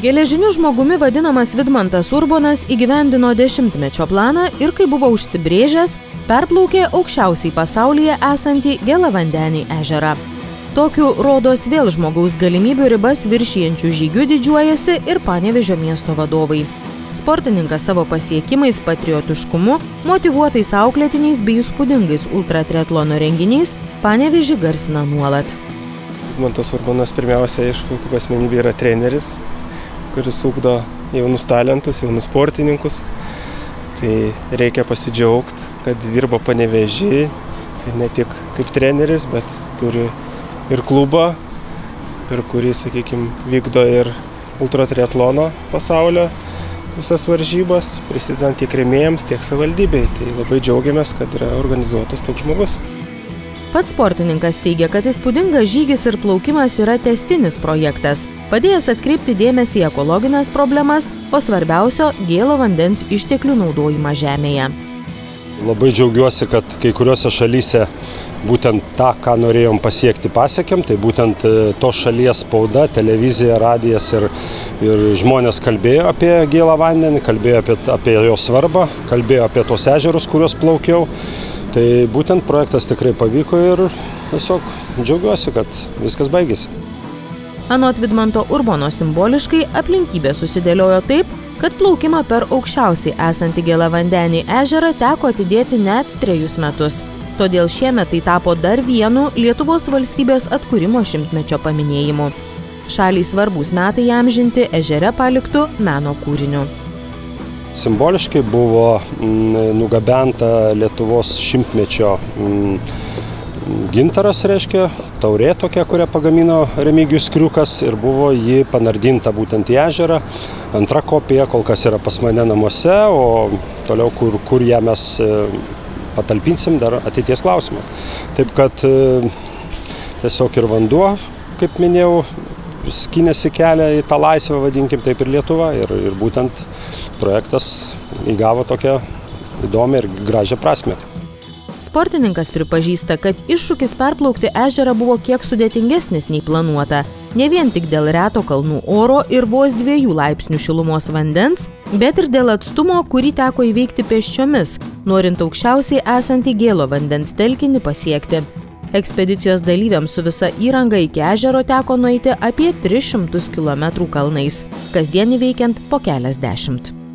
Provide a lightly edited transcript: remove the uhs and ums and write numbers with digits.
Geležiniu žmogumi vadinamas Vidmantas Urbonas įgyvendino 10-mečio planą ir, kai buvo užsibrėžęs, perplaukė aukščiausiai pasaulyje esantį Gėlavandenį ežerą. Tokiu rodos vėl žmogaus galimybių ribas viršijančių žygių didžiuojasi ir Panevėžio miesto vadovai. Sportininkas savo pasiekimais, patriotiškumu, motyvuotais auklėtiniais bei įspūdingais ultratriatlono renginiais Panevėžį garsina nuolat. Vidmantas Urbonas pirmiausia, aišku, kaip asmenybė yra treneris, kuris ugdo jaunus talentus, jaunus sportininkus. Tai reikia pasidžiaugti, kad dirba Panevėžy, tai ne tik kaip treneris, bet turi ir klubą, per kurį, sakykime, vykdo ir ultratriatlono pasaulio visas varžybas, prisidedant tiek rėmėjams, tiek savivaldybei. Tai labai džiaugiamės, kad yra organizuotas toks žmogus. Pats sportininkas teigia, kad įspūdingas žygis ir plaukimas yra tęstinis projektas, padėjęs atkreipti dėmesį į ekologines problemas, o svarbiausio – gėlo vandens išteklių naudojimą žemėje. Labai džiaugiuosi, kad kai kuriuose šalyse būtent tą, ką norėjom pasiekti, pasiekėm. Tai būtent tos šalies spauda, televizija, radijas ir žmonės kalbėjo apie gėlą vandenį, kalbėjo apie jo svarbą, kalbėjo apie tos ežerus, kuriuos plaukiau. Tai būtent projektas tikrai pavyko ir tiesiog džiaugiuosi, kad viskas baigėsi. Anot Vidmanto Urbono simboliškai aplinkybės susidėliojo taip, kad plaukimą per aukščiausiai esantį Gėlavandenį ežerą teko atidėti net 3 metus. Todėl šiemet tai tapo dar vienu Lietuvos valstybės atkūrimo 100-mečio paminėjimu. Šaliai svarbūs metai įamžinti ežere paliktų meno kūriniu. Simboliškai buvo nugabenta Lietuvos 100-mečio gintaras, reiškia, taurė tokia, kurią pagamino Remigijus Kriukas ir buvo ji panardinta būtent į ežerą. Antra kopija kol kas yra pas mane namuose, o toliau kur ją mes patalpinsim, dar ateities klausimas. Taip kad tiesiog ir vanduo, kaip minėjau, skynėsi kelią į tą laisvę, vadinkim taip, ir Lietuva, ir būtent projektas įgavo tokią įdomią ir gražią prasmę. Sportininkas pripažįsta, kad iššūkis perplaukti ežerą buvo kiek sudėtingesnis nei planuota. Ne vien tik dėl reto kalnų oro ir vos 2 laipsnių šilumos vandens, bet ir dėl atstumo, kurį teko įveikti pėsčiomis, norint aukščiausiai esantį gėlo vandens telkinį pasiekti. Ekspedicijos dalyviams su visa įranga iki ežero teko nueiti apie 300 km kalnais, kasdien įveikiant po keliasdešimt.